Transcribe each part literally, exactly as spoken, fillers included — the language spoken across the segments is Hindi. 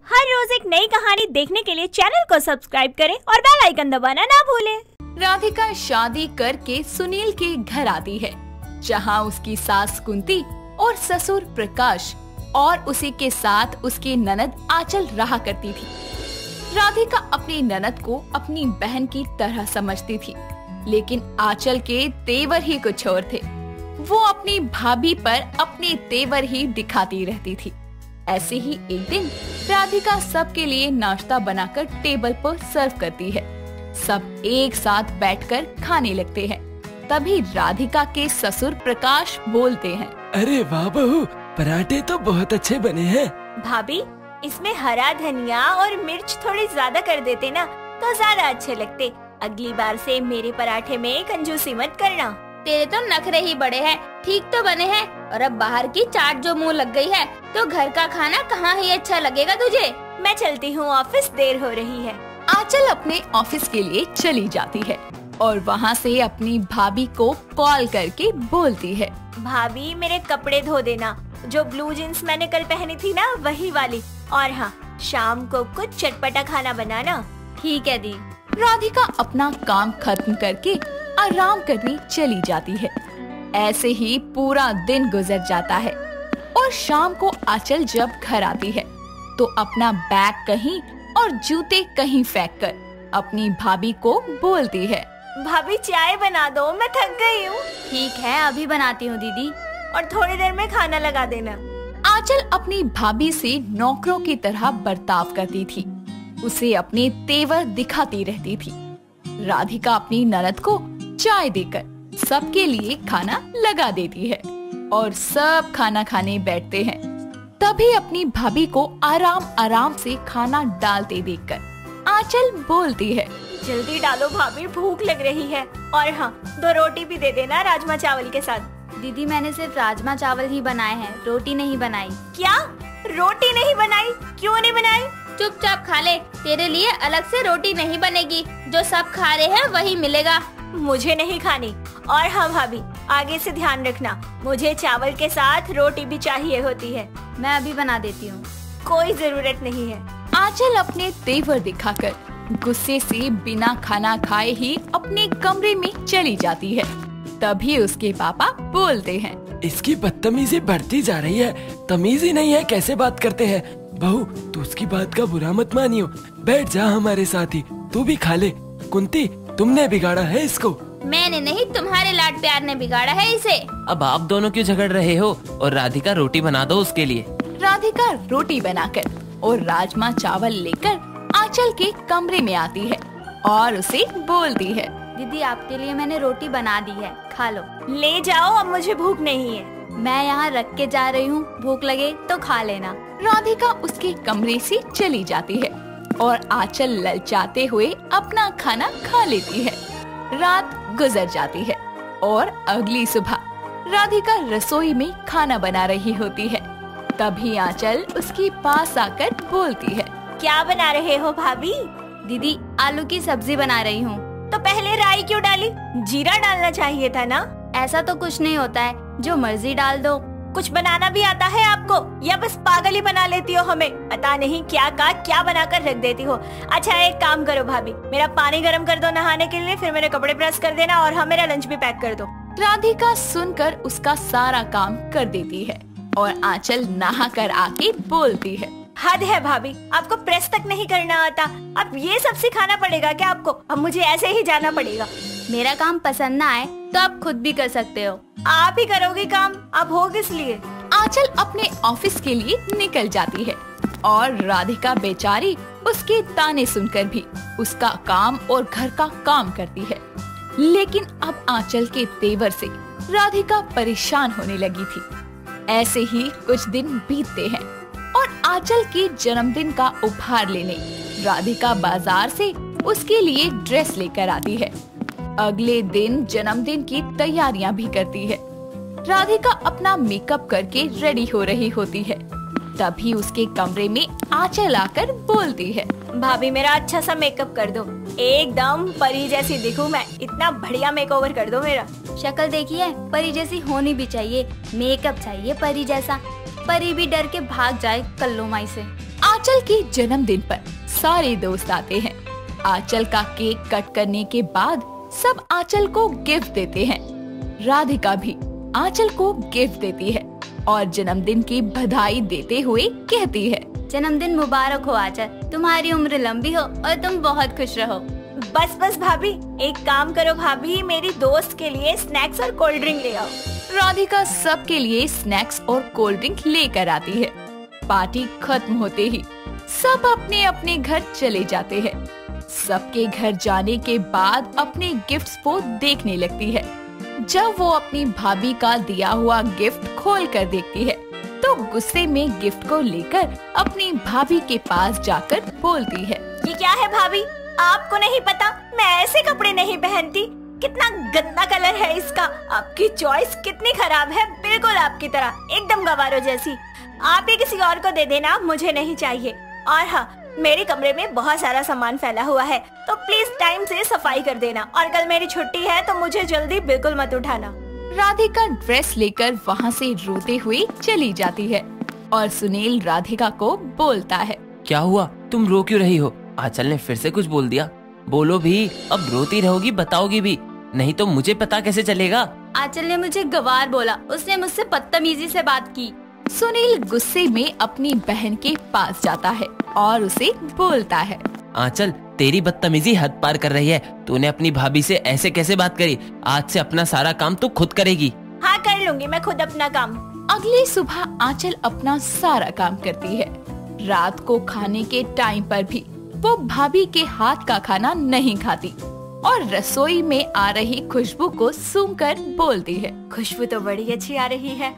हर रोज एक नई कहानी देखने के लिए चैनल को सब्सक्राइब करें और बेल आइकन दबाना ना भूलें। राधिका शादी करके सुनील के घर आती है, जहां उसकी सास कुंती और ससुर प्रकाश और उसी के साथ उसकी ननद आंचल रहा करती थी। राधिका अपनी ननद को अपनी बहन की तरह समझती थी, लेकिन आंचल के तेवर ही कुछ और थे। वो अपनी भाभी पर अपने तेवर ही दिखाती रहती थी। ऐसे ही एक दिन राधिका सबके लिए नाश्ता बनाकर टेबल पर सर्व करती है। सब एक साथ बैठकर खाने लगते हैं। तभी राधिका के ससुर प्रकाश बोलते हैं, अरे वाह बहू, पराठे तो बहुत अच्छे बने हैं। भाभी, इसमें हरा धनिया और मिर्च थोड़ी ज्यादा कर देते ना तो ज्यादा अच्छे लगते। अगली बार से मेरे पराठे में कंजूसी मत करना। तेरे तो नखरे ही बड़े हैं। ठीक तो बने हैं, और अब बाहर की चाट जो मुंह लग गई है तो घर का खाना कहाँ ही अच्छा लगेगा तुझे। मैं चलती हूँ, ऑफिस देर हो रही है। आंचल अपने ऑफिस के लिए चली जाती है और वहाँ से अपनी भाभी को कॉल करके बोलती है, भाभी मेरे कपड़े धो देना, जो ब्लू जींस मैंने कल पहनी थी ना वही वाली। और हाँ, शाम को कुछ चटपटा खाना बनाना। ठीक है दी। राधिका अपना काम खत्म करके आराम करने चली जाती है। ऐसे ही पूरा दिन गुजर जाता है और शाम को आंचल जब घर आती है तो अपना बैग कहीं और जूते कहीं फेंक कर अपनी भाभी को बोलती है, भाभी चाय बना दो, मैं थक गई हूँ। ठीक है, अभी बनाती हूँ दीदी। और थोड़ी देर में खाना लगा देना। आंचल अपनी भाभी से नौकरों की तरह बर्ताव करती थी, उसे अपने तेवर दिखाती रहती थी। राधिका अपनी ननद को चाय देकर सबके लिए खाना लगा देती है और सब खाना खाने बैठते हैं। तभी अपनी भाभी को आराम आराम से खाना डालते देखकर आंचल बोलती है, जल्दी डालो भाभी, भूख लग रही है। और हाँ, दो रोटी भी दे देना राजमा चावल के साथ। दीदी मैंने सिर्फ राजमा चावल ही बनाए हैं, रोटी नहीं बनाई। क्या रोटी नहीं बनाई? क्यों नहीं बनाई? चुपचाप खा ले, तेरे लिए अलग से रोटी नहीं बनेगी। जो सब खा रहे हैं वही मिलेगा। मुझे नहीं खानी। और हाँ भाभी, आगे से ध्यान रखना, मुझे चावल के साथ रोटी भी चाहिए होती है। मैं अभी बना देती हूँ। कोई जरूरत नहीं है। आंचल अपने तेवर दिखाकर गुस्से से बिना खाना खाए ही अपने कमरे में चली जाती है। तभी उसके पापा बोलते हैं, इसकी बदतमीजी बढ़ती जा रही है, तमीज ही नहीं है कैसे बात करते हैं। बहू, तू उसकी बात का बुरा मत मानियो, बैठ जा हमारे साथ ही, तू भी खा ले। कुंती, तुमने बिगाड़ा है इसको। मैंने नहीं, तुम्हारे लाड प्यार ने बिगाड़ा है इसे। अब आप दोनों क्यों झगड़ रहे हो? और राधिका रोटी बना दो उसके लिए। राधिका रोटी बनाकर और राजमा चावल लेकर आंचल के कमरे में आती है और उसे बोलती है, दीदी आपके लिए मैंने रोटी बना दी है, खा लो। ले जाओ, अब मुझे भूख नहीं है। मैं यहाँ रख के जा रही हूँ, भूख लगे तो खा लेना। राधिका उसके कमरे से चली जाती है और आंचल ललचाते हुए अपना खाना खा लेती है। रात गुजर जाती है और अगली सुबह राधिका रसोई में खाना बना रही होती है। तभी आंचल उसके पास आकर बोलती है, क्या बना रहे हो भाभी? दीदी आलू की सब्जी बना रही हूँ। तो पहले राई क्यों डाली? जीरा डालना चाहिए था ना। ऐसा तो कुछ नहीं होता है, जो मर्जी डाल दो। कुछ बनाना भी आता है आपको, या बस पागल ही बना लेती हो हमें? पता नहीं क्या का क्या बनाकर रख देती हो। अच्छा एक काम करो भाभी, मेरा पानी गर्म कर दो नहाने के लिए, फिर मेरे कपड़े प्रेस कर देना और हाँ मेरा लंच भी पैक कर दो। राधिका सुनकर उसका सारा काम कर देती है और आंचल नहा कर आके बोलती है, हद है भाभी, आपको प्रेस तक नहीं करना आता, अब ये सब सिखाना पड़ेगा क्या आपको? अब मुझे ऐसे ही जाना पड़ेगा। मेरा काम पसंद ना आए तो आप खुद भी कर सकते हो। आप ही करोगे काम, अब हो किस लिए? आंचल अपने ऑफिस के लिए निकल जाती है और राधिका बेचारी उसके ताने सुनकर भी उसका काम और घर का काम करती है। लेकिन अब आंचल के तेवर से राधिका परेशान होने लगी थी। ऐसे ही कुछ दिन बीतते हैं और आंचल के जन्मदिन का उपहार लेने राधिका बाजार से उसके लिए ड्रेस लेकर आती है। अगले दिन जन्मदिन की तैयारियां भी करती है। राधिका अपना मेकअप करके रेडी हो रही होती है। तभी उसके कमरे में आंचल आकर बोलती है, भाभी मेरा अच्छा सा मेकअप कर दो, एकदम परी जैसी दिखूं मैं, इतना बढ़िया मेकओवर कर दो मेरा। शक्ल देखी है, परी जैसी होनी भी चाहिए, मेकअप चाहिए परी जैसा। परी भी डर के भाग जाए कल्लो माई से। आंचल के जन्मदिन पर सारे दोस्त आते हैं। आंचल का केक कट करने के बाद सब आंचल को गिफ्ट देते हैं। राधिका भी आंचल को गिफ्ट देती है और जन्मदिन की बधाई देते हुए कहती है, जन्मदिन मुबारक हो आंचल, तुम्हारी उम्र लंबी हो और तुम बहुत खुश रहो। बस बस भाभी, एक काम करो भाभी, मेरी दोस्त के लिए स्नैक्स और कोल्ड ड्रिंक ले आओ। राधिका सबके लिए स्नैक्स और कोल्ड ड्रिंक लेकर आती है। पार्टी खत्म होते ही सब अपने अपने घर चले जाते हैं। सबके घर जाने के बाद अपने गिफ्ट्स को देखने लगती है। जब वो अपनी भाभी का दिया हुआ गिफ्ट खोल कर देखती है तो गुस्से में गिफ्ट को लेकर अपनी भाभी के पास जाकर बोलती है, ये क्या है भाभी, आपको नहीं पता मैं ऐसे कपड़े नहीं पहनती, कितना गंदा कलर है इसका, आपकी चॉइस कितनी खराब है, बिल्कुल आपकी तरह, एकदम गवारों जैसी। आप ही किसी और को दे देना, मुझे नहीं चाहिए। और हाँ, मेरे कमरे में बहुत सारा सामान फैला हुआ है, तो प्लीज टाइम से सफाई कर देना, और कल मेरी छुट्टी है तो मुझे जल्दी बिल्कुल मत उठाना। राधिका ड्रेस लेकर वहाँ से रोते हुए चली जाती है और सुनील राधिका को बोलता है, क्या हुआ, तुम रो क्यों रही हो? आंचल ने फिर से कुछ बोल दिया? बोलो भी, अब रोती रहोगी बताओगी भी, नहीं तो मुझे पता कैसे चलेगा? आंचल ने मुझे गवार बोला, उसने मुझसे बदतमीजी से बात की। सुनील गुस्से में अपनी बहन के पास जाता है और उसे बोलता है, आंचल तेरी बदतमीजी हद पार कर रही है, तूने अपनी भाभी से ऐसे कैसे बात करी? आज से अपना सारा काम तू खुद करेगी। हाँ कर लूंगी मैं खुद अपना काम। अगली सुबह आंचल अपना सारा काम करती है। रात को खाने के टाइम पर भी वो भाभी के हाथ का खाना नहीं खाती और रसोई में आ रही खुशबू को सूंघकर बोलती है, खुशबू तो बड़ी अच्छी आ रही है,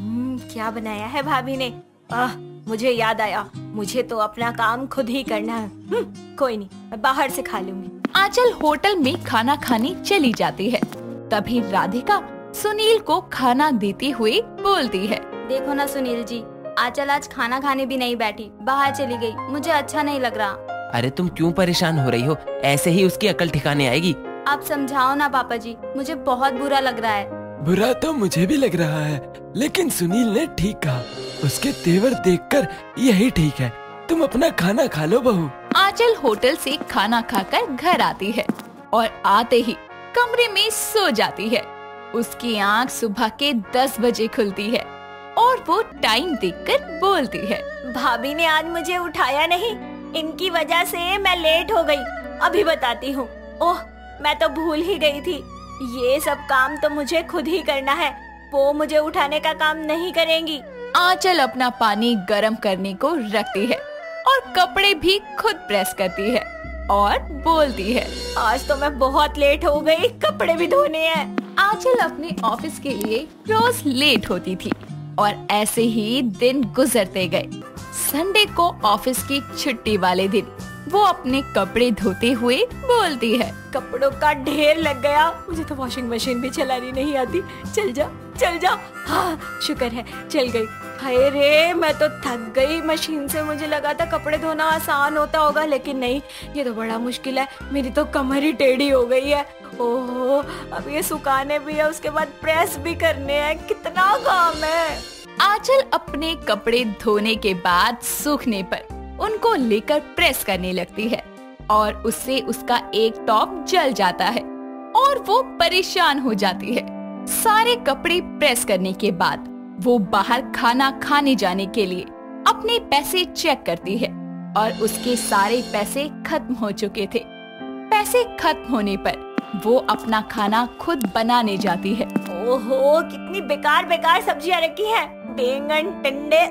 क्या बनाया है भाभी ने? आह, मुझे याद आया, मुझे तो अपना काम खुद ही करना है। कोई नहीं, मैं बाहर से खा लूंगी। आंचल होटल में खाना खाने चली जाती है। तभी राधिका सुनील को खाना देते हुए बोलती है, देखो ना सुनील जी, आंचल आज खाना खाने भी नहीं बैठी, बाहर चली गई, मुझे अच्छा नहीं लग रहा। अरे तुम क्यों परेशान हो रही हो? ऐसे ही उसकी अकल ठिकाने आएगी। आप समझाओ ना पापा जी, मुझे बहुत बुरा लग रहा है। बुरा तो मुझे भी लग रहा है, लेकिन सुनील ने ठीक कहा, उसके तेवर देखकर यही ठीक है। तुम अपना खाना खा लो बहू। आंचल होटल से खाना खाकर घर आती है और आते ही कमरे में सो जाती है। उसकी आंख सुबह के दस बजे खुलती है और वो टाइम देखकर बोलती है, भाभी ने आज मुझे उठाया नहीं, इनकी वजह से मैं लेट हो गई। अभी बताती हूँ। ओह, मैं तो भूल ही गई थी, ये सब काम तो मुझे खुद ही करना है, वो मुझे उठाने का काम नहीं करेंगी। आंचल अपना पानी गर्म करने को रखती है और कपड़े भी खुद प्रेस करती है और बोलती है, आज तो मैं बहुत लेट हो गई, कपड़े भी धोने हैं। आंचल अपने ऑफिस के लिए रोज लेट होती थी और ऐसे ही दिन गुजरते गए। संडे को ऑफिस की छुट्टी वाले दिन वो अपने कपड़े धोते हुए बोलती है, कपड़ों का ढेर लग गया, मुझे तो वॉशिंग मशीन भी चलानी नहीं आती। चल जा चल जा। हाँ शुक्र है चल गई। हाय रे, मैं तो थक गई मशीन से। मुझे लगा था कपड़े धोना आसान होता होगा, लेकिन नहीं, ये तो बड़ा मुश्किल है। मेरी तो कमर ही टेढ़ी हो गई है। ओहो, अब ये सुखाने भी है, उसके बाद प्रेस भी करने हैं, कितना काम है। आंचल अपने कपड़े धोने के बाद सूखने पर उनको लेकर प्रेस करने लगती है और उससे उसका एक टॉप जल जाता है और वो परेशान हो जाती है। सारे कपड़े प्रेस करने के बाद वो बाहर खाना खाने जाने के लिए अपने पैसे चेक करती है और उसके सारे पैसे खत्म हो चुके थे। पैसे खत्म होने पर वो अपना खाना खुद बनाने जाती है। ओहो, कितनी बेकार बेकार सब्जियां रखी हैं, बैंगन, टिंडे।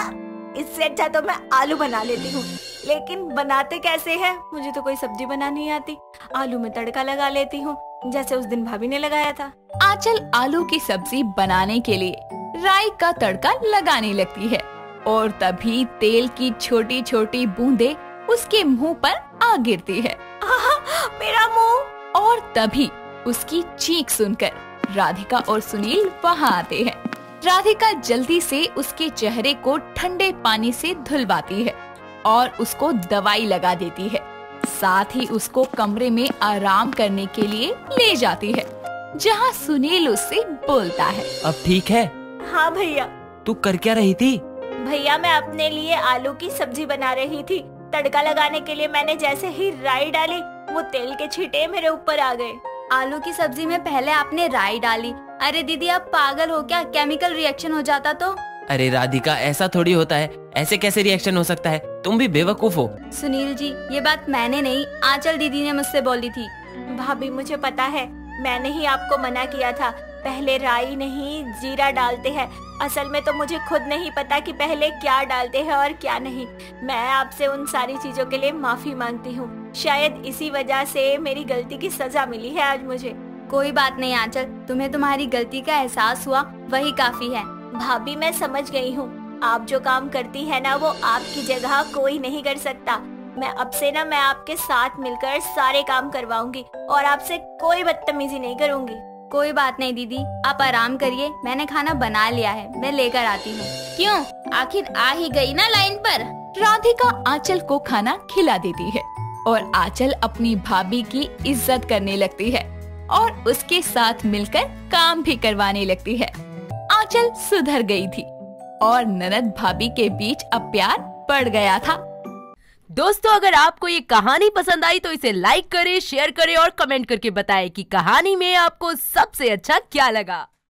इससे अच्छा तो मैं आलू बना लेती हूँ, लेकिन बनाते कैसे हैं? मुझे तो कोई सब्जी बनानी नहीं आती। आलू में तड़का लगा लेती हूँ, जैसे उस दिन भाभी ने लगाया था। आंचल आलू की सब्जी बनाने के लिए राई का तड़का लगाने लगती है और तभी तेल की छोटी छोटी बूंदें उसके मुंह पर आ गिरती है। आहा, मेरा मुंह! और तभी उसकी चीख सुनकर राधिका और सुनील वहाँ आते हैं। राधिका जल्दी से उसके चेहरे को ठंडे पानी से धुलवाती है और उसको दवाई लगा देती है। साथ ही उसको कमरे में आराम करने के लिए ले जाती है, जहाँ सुनील उससे बोलता है, अब ठीक है? हाँ भैया। तू कर क्या रही थी? भैया मैं अपने लिए आलू की सब्जी बना रही थी। तड़का लगाने के लिए मैंने जैसे ही राई डाली, वो तेल के छींटे मेरे ऊपर आ गए। आलू की सब्जी में पहले आपने राई डाली। अरे दीदी आप पागल हो क्या? केमिकल रिएक्शन हो जाता तो? अरे राधिका, ऐसा थोड़ी होता है, ऐसे कैसे रिएक्शन हो सकता है? तुम भी बेवकूफ हो। सुनील जी, ये बात मैंने नहीं, आंचल दीदी ने मुझसे बोली थी। भाभी मुझे पता है, मैंने ही आपको मना किया था। पहले राई नहीं जीरा डालते हैं। असल में तो मुझे खुद नहीं पता कि पहले क्या डालते हैं और क्या नहीं। मैं आपसे उन सारी चीजों के लिए माफी मांगती हूँ। शायद इसी वजह से मेरी गलती की सजा मिली है आज मुझे। कोई बात नहीं आंचल, तुम्हें तुम्हारी गलती का एहसास हुआ, वही काफी है। भाभी मैं समझ गई हूँ, आप जो काम करती है ना वो आपकी जगह कोई नहीं कर सकता। मैं अब से ना मैं आपके साथ मिलकर सारे काम करवाऊंगी और आपसे कोई बदतमीजी नहीं करूंगी। कोई बात नहीं दीदी, आप आराम करिए, मैंने खाना बना लिया है, मैं लेकर आती हूँ। क्यों, आखिर आ ही गई ना लाइन पर। राधिका आंचल को खाना खिला देती है और आंचल अपनी भाभी की इज्जत करने लगती है और उसके साथ मिलकर काम भी करवाने लगती है। आंचल सुधर गई थी और ननद भाभी के बीच अब प्यार बढ़ गया था। दोस्तों, अगर आपको ये कहानी पसंद आई तो इसे लाइक करें, शेयर करें और कमेंट करके बताएं कि कहानी में आपको सबसे अच्छा क्या लगा।